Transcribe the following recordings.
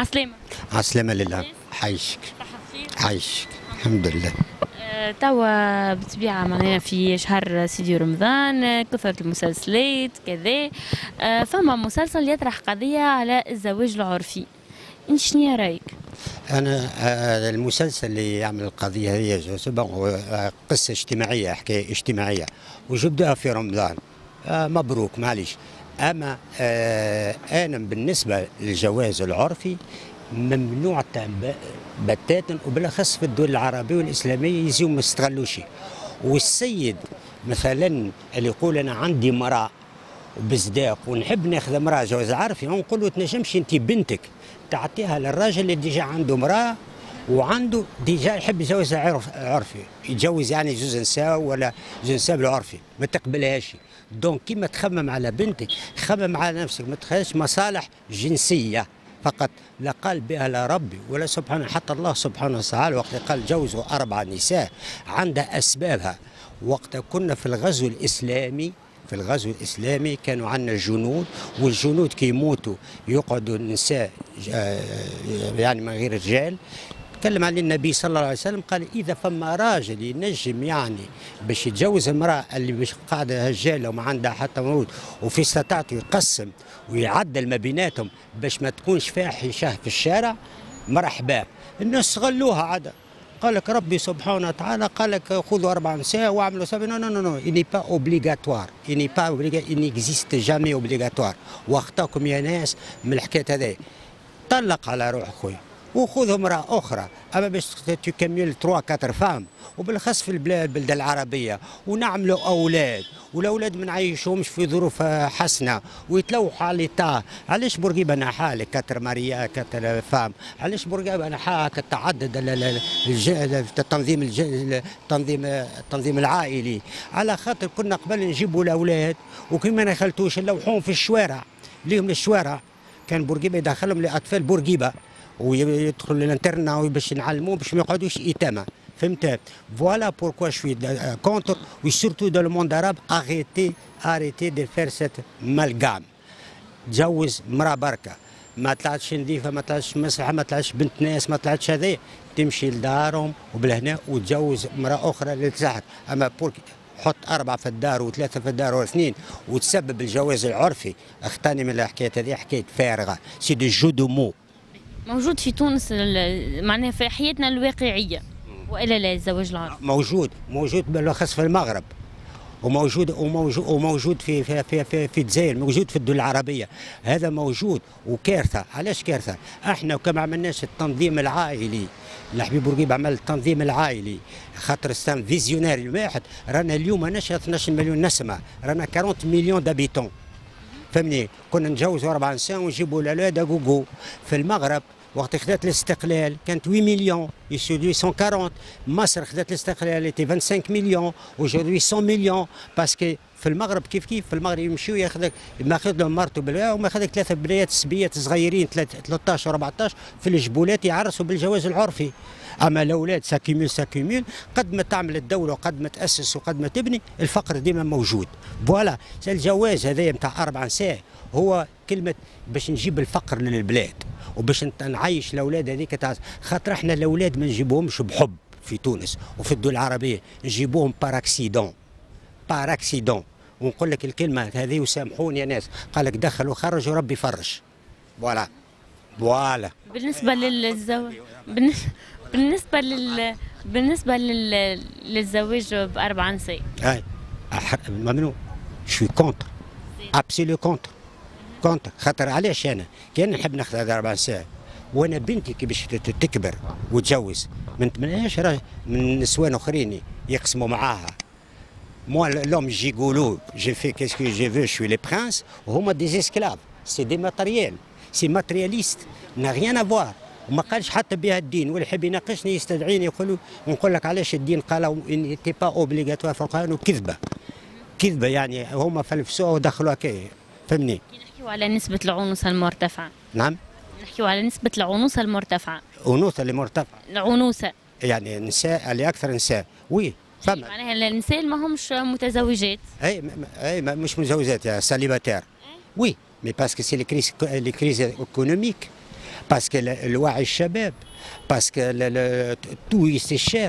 عسلامة. عسلامة لله. حيشك. حيشك الحمد لله. توا بالطبيعة معناها في شهر سيدي رمضان كثرة المسلسلات كذا. فما مسلسل يطرح قضية على الزواج العرفي، انت شنو رايك؟ أنا المسلسل اللي يعمل القضية هي قصة اجتماعية، حكاية اجتماعية وجبدها في رمضان. مبروك معليش. أما أنا بالنسبة للجواز العرفي ممنوع بتاتا، وبالاخص في الدول العربيه والاسلاميه يزيو ما يستغلوش. والسيد مثلا اللي يقول انا عندي امراه وبصداق ونحب ناخذ امراه جواز عرفي، نقول له تنجمش انت بنتك تعطيها للراجل اللي ديجا عنده امراه وعنده ديجا يحب يجوز عرفي، يتجوز يعني جوز نساء ولا جوز نساء بالعرفي، ما تقبلهاش. دونك كيما تخمم على بنتك خمم على نفسك، ما تخليش مصالح جنسيه فقط. لا قال بها لا ربي ولا سبحانه، حتى الله سبحانه وتعالى وقت قال جوزوا 4 نساء عندها أسبابها. وقت كنا في الغزو الإسلامي، في الغزو الإسلامي كانوا عندنا جنود، والجنود كي يموتوا يقعدوا النساء يعني من غير رجال. تكلم عن النبي صلى الله عليه وسلم قال إذا فما راجل ينجم يعني باش يتجوز امرأة اللي مش قاعدة هجالة وما عندها حتى مولود، وفي استطاعته يقسم ويعدل ما بيناتهم باش ما تكونش فاحشة في الشارع، مرحبا. الناس استغلوها عاد. قال لك ربي سبحانه وتعالى قال لك خذوا 4 نساء واعملوا سبب. نو نو نو إني با اوبليغاتوار، إني با إني اكزيست جامي اوبليغاتوار. واخطاكم يا ناس من الحكاية هذه. طلق على روح خويا وخذ امرأة أخرى، أما باش تكمل 3 4 فام، وبالخاص في البلدان العربية، ونعملوا أولاد، والأولاد ما نعيشوهمش في ظروف حسنة ويتلوحوا على ليتا. علاش بورقيبة أنا حالك 4 ماريا 4 فام؟ علاش بورقيبة أنا حالك التعدد التنظيم التنظيم العائلي؟ على خاطر كنا قبل نجيبوا الأولاد وكي ما نخلتوش نلوحوهم في الشوارع، ليهم للشوارع. كان بورقيبة يدخلهم لأطفال بورقيبة ويدخل للانترنا باش نعلموه باش ما يقعدوش ايتاما. فهمت؟ فوالا بوركوا شوي كونتر و سورتو دو لو موند عرب اريتي دو فير سيت مالغام. تجوز مرا بركه، ما طلعتش نظيفه، ما طلعتش مسرحه، ما طلعتش بنت ناس، ما طلعتش هذا، تمشي لدارهم وبالهنا وتجوز مرا اخرى اللي تساعد. اما بورك حط 4 في الدار و3 في الدار و2 وتسبب الجواز العرفي، اختاني من الحكايه هذه حكايه فارغه، سي دو جو دو مو. موجود في تونس معناها في حياتنا الواقعية، والا لا الزواج العرفي؟ موجود بالاخص في المغرب، وموجود في الجزائر، موجود في الدول العربيه. هذا موجود وكارثه. علاش كارثه؟ احنا وكما عملناش التنظيم العائلي، الحبيب بورقيبه عمل التنظيم العائلي خاطر ستان فيزيونير الواحد. رانا اليوم ماناش 12 مليون نسمه، رانا 40 مليون دابيتون. فهمني؟ كنا نتجوزوا 4 نساء ونجيبوا الاولاد غوغو. في المغرب وقت خذت الاستقلال كانت 8 مليون، يسودي 140. مصر خذت الاستقلال était 25 مليون، aujourd'hui 100 مليون. باسكو في المغرب كيف في المغرب يمشيو ياخذ ماخذ لهم مرته بالبلاء وماخذ 3 بنات سبيات صغيرين 13 و14 في الجبولات يعرسوا بالجواز العرفي. اما الاولاد ساكيمول قد ما تعمل الدوله وقد ما تاسس وقد ما تبني، الفقر ديما موجود. فوالا الجواز هذايا نتاع 4 نساء هو كلمه باش نجيب الفقر للبلاد وباش نعيش الاولاد هذيك خاطر احنا الاولاد ما نجيبوهمش بحب في تونس وفي الدول العربيه، نجيبوهم باراكسيدون. ونقول لك الكلمه هذه وسامحوني يا ناس، قال لك دخل وخرج وربي فرج. فوالا بالنسبه للزواج، بالنسبه للزواج ب4 نساء، ممنوع. شوي كونتر، ابسولو كونتر. خاطر علاش انا كان نحب ناخذ هذا 4 نساء وانا بنتي كي باش تكبر وتجوز ما نتمناش من نسوان اخرين يقسموا معاها. موا لوم جيغولو جي في كيسكو جي فو شوي لي برانس وهما دي اسكلاف، سي دي ماتريال، سي ماترياليست نا ريان افوار. وما قالش حتى بها الدين، واللي يحب يناقشني يستدعيني يقول نقول لك علاش الدين قالوا ان تي با اوبليغاتوار في القران، وكذبه يعني هما فلسفوها ودخلوا هكايا. فهمني؟ نحكيو على نسبة العنوسة المرتفعة. نعم؟ نحكيو على نسبة العنوسة المرتفعة. العنوسة اللي مرتفعة. العنوسة. يعني النساء اللي أكثر نساء، وي فما. معناها النساء ما همش متزوجات. أي مش متزوجات يا ساليباتير. وي مي باسكو سي لي كريز ايكونوميك. باسكو الوعي الشباب، باسكو تو سي شير،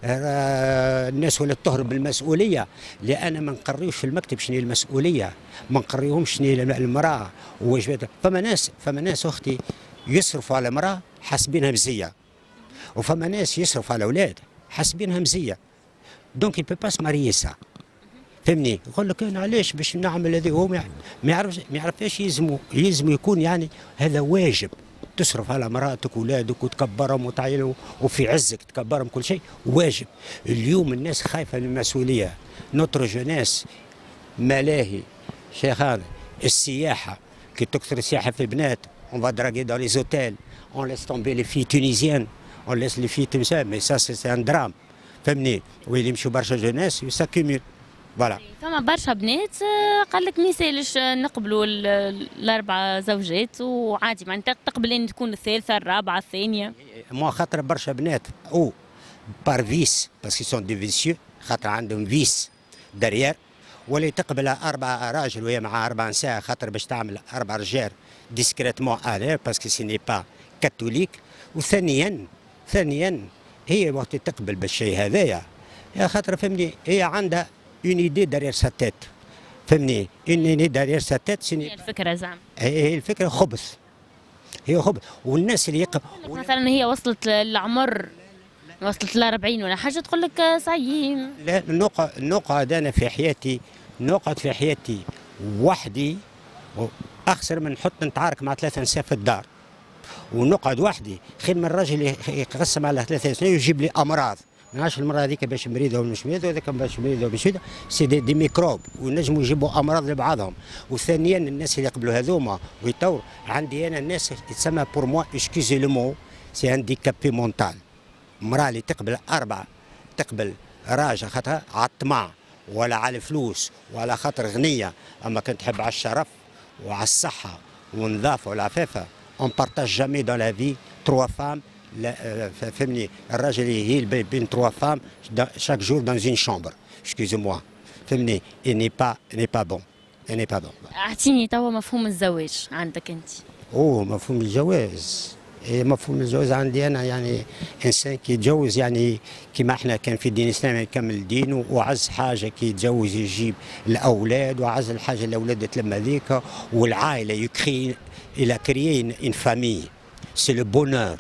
الناس ولات تهرب بالمسؤوليه، لان ما نقريوش في المكتب شنو هي المسؤوليه، ما نقريوهمش شنو هي المراه وواجباتها. فما ناس اختي يصرفوا على امراه حاسبينها مزيه، وفما ناس يصرفوا على اولاد حاسبينها مزيه. دونك يل بو با سو ماريي سا، فهمني؟ يقول لك انا علاش باش نعمل هذا، هو ما يعرفش يلزم يكون يعني هذا واجب. تصرف على مراتك واولادك وتكبرهم وتعينهم وفي عزك تكبرهم، كل شيء واجب. اليوم الناس خايفه من المسؤوليه، نوتر جونيس، ملاهي، شيخان، السياحه، كي تكثر السياحه في البنات، اون فا دراغي دون لي زوتيل، اون ليس تومبي لي في تونيزيان، اون ليس لي في تمثال، مي سا سي ان درام، فهمني؟ وين يمشوا برشا جونيس يساكيمول. فوالا. فما برشا بنات قال لك ما يسالش نقبلوا الاربع زوجات، وعادي معناتها تقبل ان تكون الثالثه الرابعه الثانيه. مو خاطر برشا بنات او بار فيس باسكو سون دي فيسيو، خاطر عندهم فيس دريير، ولا تقبل 4 راجل وهي مع 4 نساء خاطر باش تعمل 4 رجال ديسكريتمون الير باسكو سي ني با كاثوليك. وثانيا هي وقت تقبل بالشيء هذايا خاطر فهمني هي عندها اون ايدي دارير سا تيت، فهمني؟ اون ايدي دارير سا تيت. هي الفكره زعما، هي الفكره خبث، هي خبث. والناس اللي مثلا هي وصلت العمر، وصلت ل 40 ولا حاجه، تقول لك صايم. لا، نقعد انا في حياتي، نقعد في حياتي وحدي اخسر من نحط نتعارك مع 3 نساء في الدار، ونقعد وحدي خير من الراجل يقسم على 3 سنين ويجيب لي امراض. ما نعرفش المراه هذيك باش مريضه ولا مش مريضه، وهذاك باش مريضه ولا مش مريضه، سي دي ميكروب ونجموا يجيبوا امراض لبعضهم. وثانيا الناس اللي يقبلوا هذوما ويطور، عندي انا الناس يتسمى بور موا اسكوزي لو مو سي هانديكابي مونتال. المراه اللي تقبل 4 تقبل راجل خاطر على الطمع ولا على الفلوس ولا خاطر غنيه، اما كنت تحب على الشرف وعلى الصحه والنظافه والعفافه. اون بارتاج جامي دون لا في 3 فام. فهمني؟ الراجل يهيل بين 3 فام chaque jour dans une chambre. Excusez-moi. فهمني؟ il n'est pas bon. il n'est pas bon. اعطيني توا مفهوم الزواج عندك انت. مفهوم الجواز. مفهوم الجواز عندي انا يعني انسان كي يتجوز يعني كيما احنا كان في الدين الاسلامي يكمل دينه، وعز حاجه كي يتجوز يجيب الاولاد، وعز الحاجه الاولاد تلم هذيك والعائله يكري الى كريي ان فامي. سي لو بونور.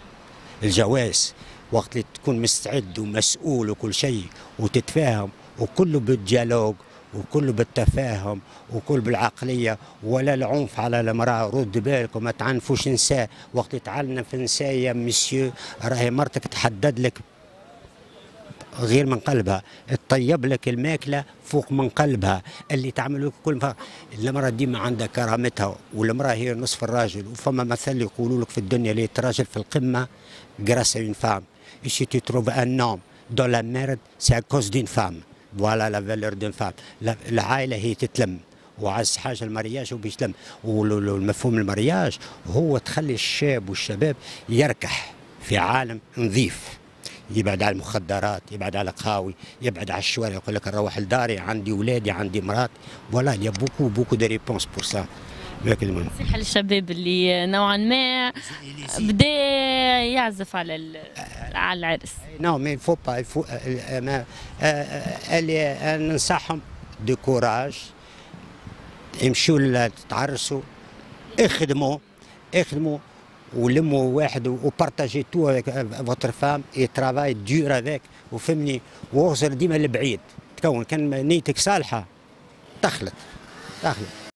الجواز وقت اللي تكون مستعد ومسؤول وكل شيء وتتفاهم، وكله بالديالوج وكله بالتفاهم وكل بالعقليه، ولا العنف على المراه. رد بالك وما تعنفوش نساء. وقت تعنف نساء يا مسيو راهي مرتك تحدد لك غير من قلبها، تطيب لك الماكله فوق من قلبها، اللي تعمل لك كل المراه ديما عندها كرامتها، والمراه هي نصف الراجل. وفما مثل يقولوا لك في الدنيا اللي الراجل في القمه grâce à une femme. Et si tu trouves un homme dans la merde, c'est à cause d'une femme. Voilà la valeur d'une femme. العائله هي تتلم، وعز حاجه المرياج وباش تلم. والمفهوم المرياج هو تخلي الشاب والشباب يركح في عالم نظيف، يبعد على المخدرات، يبعد على القهاوي، يبعد على الشوارع. يقول لك نروح لداري عندي اولادي عندي مرات. فوالا يا بوكو دي ريبونس بور سا. نصيحة للشباب اللي نوعا ما بدا يعزف على العرس. نو مي فو با اللي ننصحهم دو كوراج، يمشوا تتعرسوا، اخدموا ولموا واحد وبارتاجي تو افيك فوتر فام اي ترافاي دور افيك. وفهمني؟ واغزر ديما لبعيد. تكون كان نيتك صالحه تخلط.